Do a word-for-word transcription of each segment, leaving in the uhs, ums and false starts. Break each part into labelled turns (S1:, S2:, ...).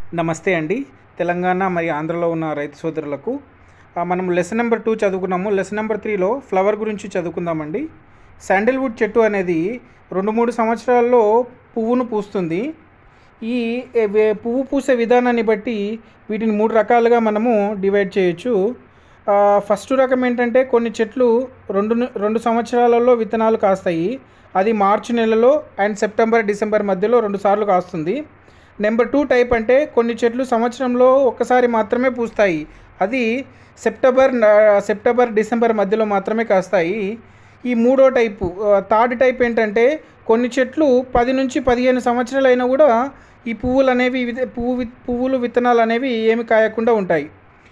S1: నమస్తే అండి. తెలంగాణ మరియు ఆంధ్రలో ఉన్న రైతు సోదరులకు మనం లెసన్ నెంబర్ టూ చదువుకున్నాము. లెసన్ నెంబర్ త్రీలో ఫ్లవర్ గురించి చదువుకుందామండి. శాండల్వుడ్ చెట్టు అనేది రెండు మూడు సంవత్సరాల్లో పువ్వును పూస్తుంది. ఈ పువ్వు పూసే విధానాన్ని బట్టి వీటిని మూడు రకాలుగా మనము డివైడ్ చేయొచ్చు. ఫస్ట్ రకం ఏంటంటే కొన్ని చెట్లు రెండు రెండు సంవత్సరాలలో విత్తనాలు కాస్తాయి. అది మార్చి నెలలో అండ్ సెప్టెంబర్ డిసెంబర్ మధ్యలో రెండు సార్లు కాస్తుంది. నెంబర్ టూ టైప్ అంటే కొన్ని చెట్లు సంవత్సరంలో ఒక్కసారి మాత్రమే పూస్తాయి. అది సెప్టెంబర్ సెప్టెంబర్ డిసెంబర్ మధ్యలో మాత్రమే కాస్తాయి. ఈ మూడో టైపు థర్డ్ టైప్ ఏంటంటే కొన్ని చెట్లు పది నుంచి పదిహేను సంవత్సరాలు అయినా కూడా ఈ పువ్వులు అనేవి పువ్వు పువ్వులు విత్తనాలు అనేవి ఏమి కాయకుండా ఉంటాయి.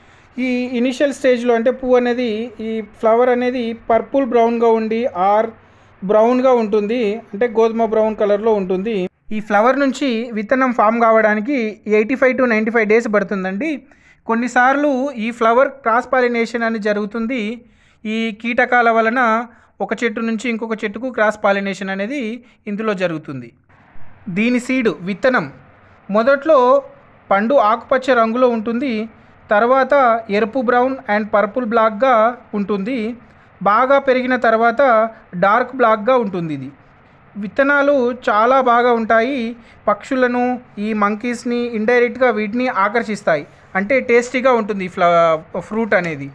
S1: ఈ ఇనిషియల్ స్టేజ్లో అంటే పువ్వు అనేది ఈ ఫ్లవర్ అనేది పర్పుల్ బ్రౌన్గా ఉండి ఆర్ బ్రౌన్గా ఉంటుంది, అంటే గోధుమ బ్రౌన్ కలర్లో ఉంటుంది. ఈ ఫ్లవర్ నుంచి విత్తనం ఫామ్ కావడానికి eighty five to ninety five days పడుతుందండి. కొన్నిసార్లు ఈ ఫ్లవర్ క్రాస్ పాలినేషన్ అని జరుగుతుంది. ఈ కీటకాల వలన ఒక చెట్టు నుంచి ఇంకొక చెట్టుకు క్రాస్ పాలినేషన్ అనేది ఇందులో జరుగుతుంది. దీని సీడు విత్తనం మొదట్లో పండు ఆకుపచ్చ రంగులో ఉంటుంది, తర్వాత ఎరుపు బ్రౌన్ అండ్ పర్పుల్ బ్లాక్గా ఉంటుంది. బాగా పెరిగిన తర్వాత డార్క్ బ్లాక్గా ఉంటుంది. ఇది విత్తనాలు చాలా బాగా ఉంటాయి. పక్షులను ఈ మంకీస్ని ఇండైరెక్ట్గా వీటిని ఆకర్షిస్తాయి, అంటే టేస్టీగా ఉంటుంది ఫ్ల ఫ్రూట్ అనేది.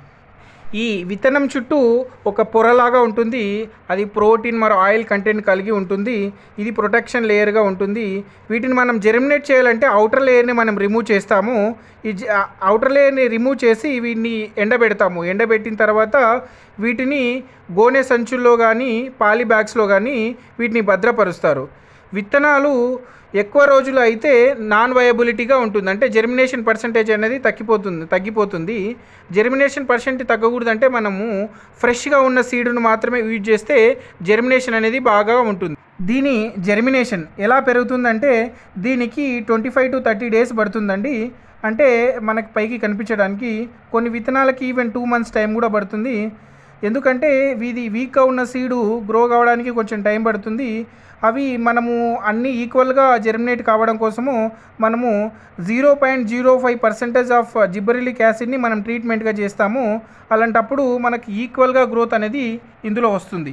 S1: ఈ విత్తనం చుట్టూ ఒక పొరలాగా ఉంటుంది, అది ప్రోటీన్ మరియు ఆయిల్ కంటెంట్ కలిగి ఉంటుంది. ఇది ప్రొటెక్షన్ లేయర్గా ఉంటుంది. వీటిని మనం జెర్మినేట్ చేయాలంటే అవుటర్ లేయర్ని మనం రిమూవ్ చేస్తాము. ఈ అవుటర్ లేయర్ని రిమూవ్ చేసి వీటిని ఎండబెడతాము. ఎండబెట్టిన తర్వాత వీటిని గోనె సంచుల్లో కానీ పాలీ బ్యాగ్స్లో కానీ వీటిని భద్రపరుస్తారు. విత్తనాలు ఎక్కువ రోజులు అయితే నాన్ వయబిలిటీగా ఉంటుంది, అంటే జెర్మినేషన్ పర్సంటేజ్ అనేది తగ్గిపోతుంది తగ్గిపోతుంది జెర్మినేషన్ పర్సెంట్ తగ్గకూడదంటే మనము ఫ్రెష్గా ఉన్న సీడును మాత్రమే యూజ్ చేస్తే జెర్మినేషన్ అనేది బాగా ఉంటుంది. దీని జెర్మినేషన్ ఎలా పెరుగుతుందంటే దీనికి twenty five to thirty days పడుతుందండి. అంటే మనకి పైకి కనిపించడానికి కొన్ని విత్తనాలకి ఈవెన్ టూ మంత్స్ టైం కూడా పడుతుంది. ఎందుకంటే ఇది వీక్గా ఉన్న సీడు గ్రో కావడానికి కొంచెం టైం పడుతుంది. అవి మనము అన్నీ ఈక్వల్గా జెర్మినేట్ కావడం కోసము మనము zero point zero five percentage of gibberellic యాసిడ్ని మనం ట్రీట్మెంట్గా చేస్తాము. అలాంటప్పుడు మనకి ఈక్వల్గా గ్రోత్ అనేది ఇందులో వస్తుంది.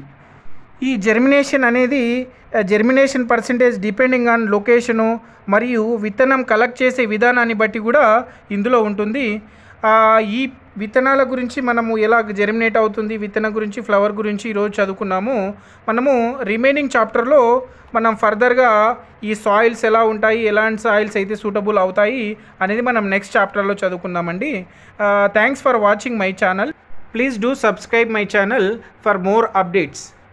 S1: ఈ జెర్మినేషన్ అనేది germination percentage depending on location మరియు విత్తనం కలెక్ట్ చేసే విధానాన్ని బట్టి కూడా ఇందులో ఉంటుంది. ఈ విత్తనాల గురించి మనము ఎలా జెర్మినేట్ అవుతుంది, విత్తనం గురించి ఫ్లవర్ గురించి ఈరోజు చదువుకున్నాము. మనము రిమైనింగ్ చాప్టర్లో మనం ఫర్దర్గా ఈ సాయిల్స్ ఎలా ఉంటాయి, ఎలాంటి సాయిల్స్ అయితే సూటబుల్ అవుతాయి అనేది మనం నెక్స్ట్ చాప్టర్లో చదువుకుందామండి. Thanks for watching my channel. Please do subscribe my channel for more updates.